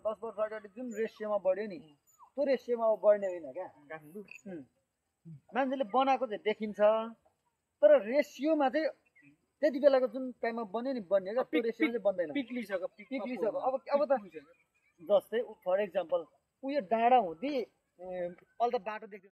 10 वर्ष अगाडि जुन रेसियोमा बढ्यो नि त्यो रेसियोमा अब बढ्ने होइन क्या मान्छेले बनाएको चाहिँ देखिन्छ तर रेसियोमा चाहिँ त्यति बेलाको जुन टाइममा बन्यो नि बन्यो क्या त्यो रेसियोमा चाहिँ बन्दैन पिक्लिसक्यो अब त जस्तै फर एक्जाम्पल उयो डाँडा हुँदी अहिले त बाटो देख्दैन